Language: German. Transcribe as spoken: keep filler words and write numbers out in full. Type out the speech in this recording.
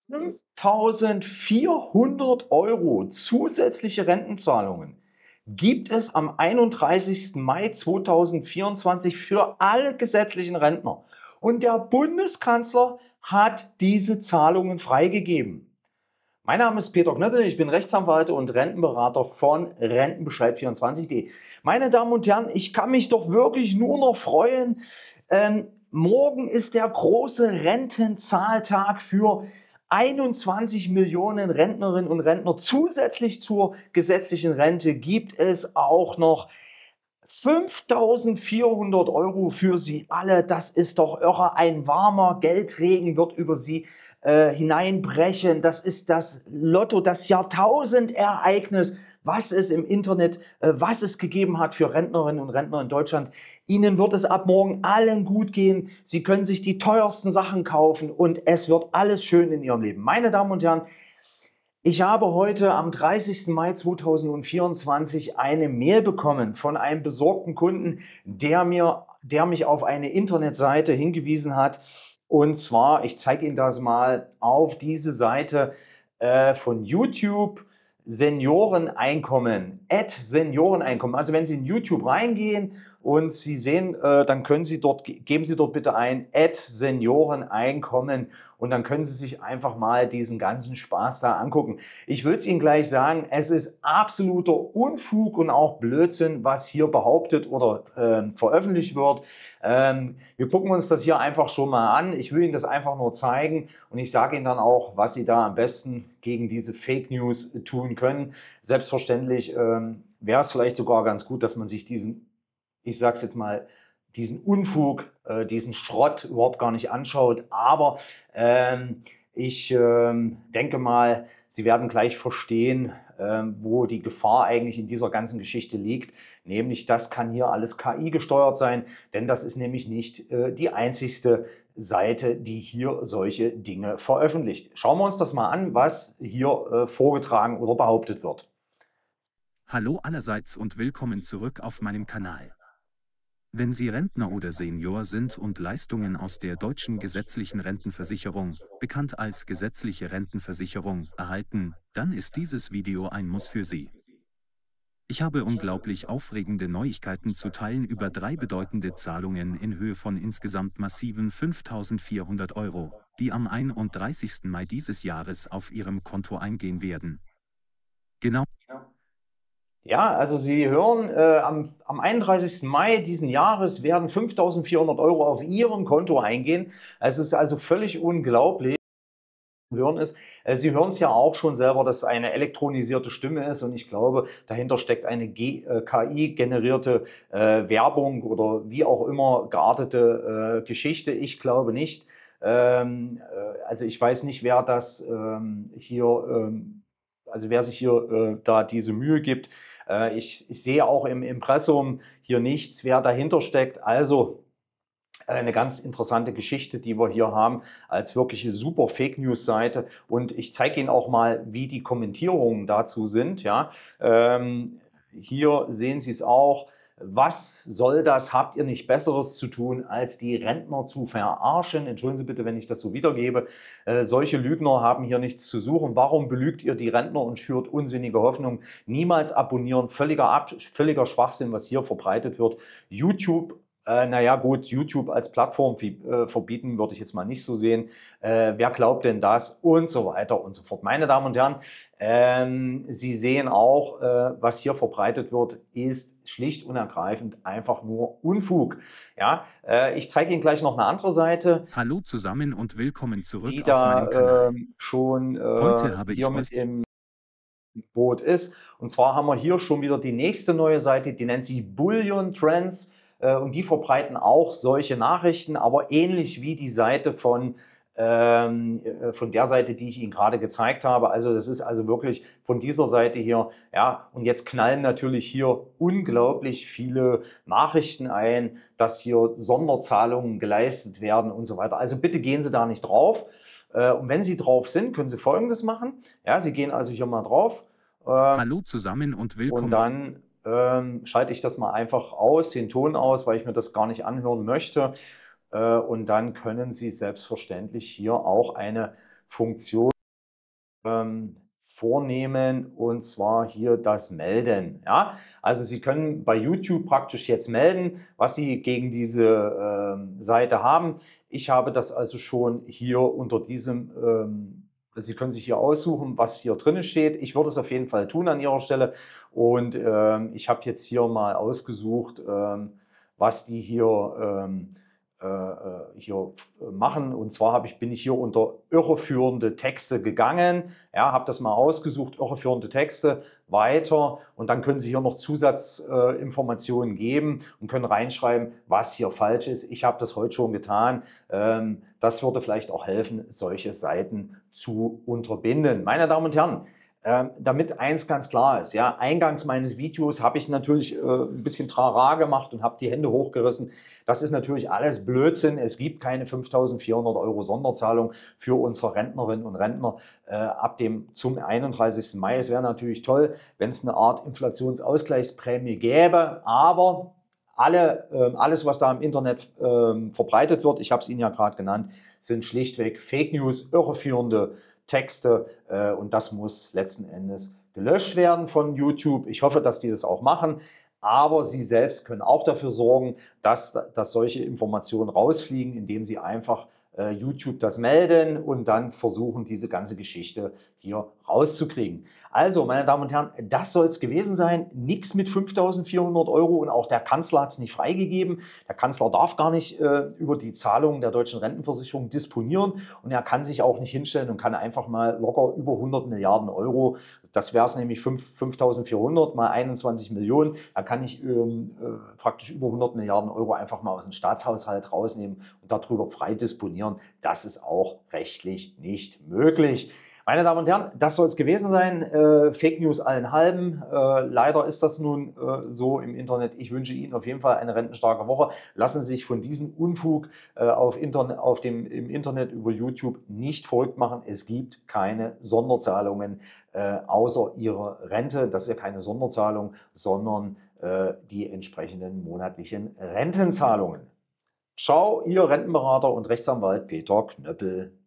fünftausendvierhundert Euro zusätzliche Rentenzahlungen gibt es am einunddreißigsten Mai zweitausendvierundzwanzig für alle gesetzlichen Rentner. Und der Bundeskanzler hat diese Zahlungen freigegeben. Mein Name ist Peter Knöppel, ich bin Rechtsanwalt und Rentenberater von Rentenbescheid vierundzwanzig punkt de. Meine Damen und Herren, ich kann mich doch wirklich nur noch freuen. Ähm, morgen ist der große Rentenzahltag für einundzwanzig Millionen Rentnerinnen und Rentner. Zusätzlich zur gesetzlichen Rente gibt es auch noch fünftausendvierhundert Euro für Sie alle. Das ist doch irre. Ein warmer Geldregen wird über Sie äh, hineinbrechen. Das ist das Lotto, das Jahrtausendereignis, was es im Internet, äh, was es gegeben hat für Rentnerinnen und Rentner in Deutschland. Ihnen wird es ab morgen allen gut gehen. Sie können sich die teuersten Sachen kaufen und es wird alles schön in Ihrem Leben. Meine Damen und Herren, ich habe heute am dreißigsten Mai zweitausendvierundzwanzig eine Mail bekommen von einem besorgten Kunden, der, mir, der mich auf eine Internetseite hingewiesen hat. Und zwar, ich zeige Ihnen das mal auf diese Seite äh, von YouTube, Senioreneinkommen, at Senioreneinkommen. Also wenn Sie in YouTube reingehen und Sie sehen, äh, dann können Sie dort, geben Sie dort bitte ein at Senioreneinkommen und dann können Sie sich einfach mal diesen ganzen Spaß da angucken. Ich will es Ihnen gleich sagen, es ist absoluter Unfug und auch Blödsinn, was hier behauptet oder äh, veröffentlicht wird. Ähm, wir gucken uns das hier einfach schon mal an. Ich will Ihnen das einfach nur zeigen und ich sage Ihnen dann auch, was Sie da am besten gegen diese Fake News tun können. Selbstverständlich ähm, wäre es vielleicht sogar ganz gut, dass man sich diesen, ich sage es jetzt mal, diesen Unfug, äh, diesen Schrott überhaupt gar nicht anschaut. Aber ähm, ich ähm, denke mal, Sie werden gleich verstehen, ähm, wo die Gefahr eigentlich in dieser ganzen Geschichte liegt. Nämlich, das kann hier alles K I gesteuert sein, denn das ist nämlich nicht äh, die einzigste Seite, die hier solche Dinge veröffentlicht. Schauen wir uns das mal an, was hier äh, vorgetragen oder behauptet wird. Hallo allerseits und willkommen zurück auf meinem Kanal. Wenn Sie Rentner oder Senior sind und Leistungen aus der deutschen gesetzlichen Rentenversicherung, bekannt als gesetzliche Rentenversicherung, erhalten, dann ist dieses Video ein Muss für Sie. Ich habe unglaublich aufregende Neuigkeiten zu teilen über drei bedeutende Zahlungen in Höhe von insgesamt massiven fünftausendvierhundert Euro, die am einunddreißigsten Mai dieses Jahres auf Ihrem Konto eingehen werden. Genau. Ja, also Sie hören, äh, am, am einunddreißigsten Mai diesen Jahres werden fünftausendvierhundert Euro auf Ihrem Konto eingehen. Es ist also völlig unglaublich. Hören ist. Äh, Sie hören es ja auch schon selber, dass es eine elektronisierte Stimme ist und ich glaube, dahinter steckt eine G äh, K I-generierte äh, Werbung oder wie auch immer geartete äh, Geschichte. Ich glaube nicht. Ähm, äh, also ich weiß nicht, wer das ähm, hier, ähm, also wer sich hier äh, da diese Mühe gibt. Äh, ich, ich sehe auch im Impressum hier nichts, wer dahinter steckt. Also eine ganz interessante Geschichte, die wir hier haben, als wirkliche super Fake News Seite. Und ich zeige Ihnen auch mal, wie die Kommentierungen dazu sind. Ja, ähm, hier sehen Sie es auch. Was soll das? Habt ihr nicht Besseres zu tun, als die Rentner zu verarschen? Entschuldigen Sie bitte, wenn ich das so wiedergebe. Äh, solche Lügner haben hier nichts zu suchen. Warum belügt ihr die Rentner und schürt unsinnige Hoffnung? Niemals abonnieren. Völliger, Ab völliger Schwachsinn, was hier verbreitet wird. YouTube äh, naja gut, YouTube als Plattform äh, verbieten würde ich jetzt mal nicht so sehen. Äh, wer glaubt denn das? Und so weiter und so fort. Meine Damen und Herren, ähm, Sie sehen auch, äh, was hier verbreitet wird, ist schlicht und ergreifend einfach nur Unfug. Ja, äh, ich zeige Ihnen gleich noch eine andere Seite, Hallo zusammen und willkommen die zurück auf meinem da Kanal. äh, schon Heute äh, habe hier ich mit euch im Boot ist. Und zwar haben wir hier schon wieder die nächste neue Seite, die nennt sich Bullion Trends äh, und die verbreiten auch solche Nachrichten, aber ähnlich wie die Seite von, ähm, äh, von der Seite, die ich Ihnen gerade gezeigt habe. Also das ist also wirklich von dieser Seite hier. Ja, und jetzt knallen natürlich hier unglaublich viele Nachrichten ein, dass hier Sonderzahlungen geleistet werden und so weiter. Also bitte gehen Sie da nicht drauf. Äh, und wenn Sie drauf sind, können Sie Folgendes machen. Ja, Sie gehen also hier mal drauf äh, Hallo zusammen und und willkommen. dann ähm, schalte ich das mal einfach aus, den Ton aus, weil ich mir das gar nicht anhören möchte. Äh, und dann können Sie selbstverständlich hier auch eine Funktion ähm, vornehmen, und zwar hier das Melden. Ja? Also Sie können bei YouTube praktisch jetzt melden, was Sie gegen diese ähm, Seite haben. Ich habe das also schon hier unter diesem, ähm, Sie können sich hier aussuchen, was hier drin steht. Ich würde es auf jeden Fall tun an Ihrer Stelle, und ähm, ich habe jetzt hier mal ausgesucht, ähm, was die hier ähm, äh, äh, hier machen. Und zwar habe ich, bin ich hier unter irreführende Texte gegangen, ja, habe das mal ausgesucht, irreführende Texte, weiter, und dann können Sie hier noch Zusatzinformationen äh, geben und können reinschreiben, was hier falsch ist. Ich habe das heute schon getan. Ähm, das würde vielleicht auch helfen, solche Seiten zu unterbinden. Meine Damen und Herren, ähm, damit eins ganz klar ist, ja, eingangs meines Videos habe ich natürlich äh, ein bisschen Trara gemacht und habe die Hände hochgerissen. Das ist natürlich alles Blödsinn. Es gibt keine fünftausendvierhundert Euro Sonderzahlung für unsere Rentnerinnen und Rentner äh, ab dem zum einunddreißigsten Mai. Es wäre natürlich toll, wenn es eine Art Inflationsausgleichsprämie gäbe, aber alle, äh, alles, was da im Internet äh, verbreitet wird, ich habe es Ihnen ja gerade genannt, sind schlichtweg Fake News, irreführende Texte, äh, und das muss letzten Endes gelöscht werden von YouTube. Ich hoffe, dass die das auch machen, aber Sie selbst können auch dafür sorgen, dass, dass solche Informationen rausfliegen, indem Sie einfach äh, YouTube das melden und dann versuchen, diese ganze Geschichte hier rauszukriegen. Also, meine Damen und Herren, das soll es gewesen sein. Nichts mit fünftausendvierhundert Euro, und auch der Kanzler hat es nicht freigegeben. Der Kanzler darf gar nicht äh, über die Zahlungen der deutschen Rentenversicherung disponieren, und er kann sich auch nicht hinstellen und kann einfach mal locker über hundert Milliarden Euro, das wäre es nämlich fünftausendvierhundert mal einundzwanzig Millionen, da kann ich ähm, äh, praktisch über hundert Milliarden Euro einfach mal aus dem Staatshaushalt rausnehmen und darüber frei disponieren. Das ist auch rechtlich nicht möglich. Meine Damen und Herren, das soll es gewesen sein. Äh, Fake News allen halben. Äh, leider ist das nun äh, so im Internet. Ich wünsche Ihnen auf jeden Fall eine rentenstarke Woche. Lassen Sie sich von diesem Unfug äh, auf, Internet, auf dem, im Internet über YouTube nicht verrückt machen. Es gibt keine Sonderzahlungen äh, außer Ihrer Rente. Das ist ja keine Sonderzahlung, sondern äh, die entsprechenden monatlichen Rentenzahlungen. Ciao, Ihr Rentenberater und Rechtsanwalt Peter Knöppel.